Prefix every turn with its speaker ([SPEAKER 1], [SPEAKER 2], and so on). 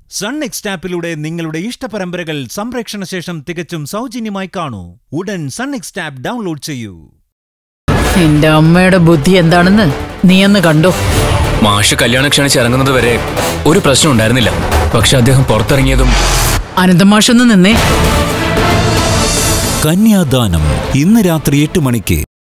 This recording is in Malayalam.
[SPEAKER 1] SUN NXT Appിലൂടെ നിങ്ങളുടെ ഇഷ്ടപരമ്പരകൾ സംപ്രേക്ഷണ ശേഷം തികച്ചും സൗജന്യമായി കാണൂ. ഉടൻ SUN NXT App ഡൗൺലോഡ് ചെയ്യൂ.
[SPEAKER 2] നിന്റെ അമ്മയുടെ ബുദ്ധി എന്താണെന്ന് നീ ഒന്ന് കണ്ടോ?
[SPEAKER 3] മാഷ് കല്യാണം ക്ഷണിച്ച് ഇറങ്ങുന്നത് വരെ ഒരു പ്രശ്നം ഉണ്ടായിരുന്നില്ല. പക്ഷെ അദ്ദേഹം പുറത്തിറങ്ങിയതും
[SPEAKER 2] അനന്തൻ മാഷൊന്ന് നിന്നേ.
[SPEAKER 1] കന്യാദാനം ഇന്ന് രാത്രി 8 മണിക്ക്.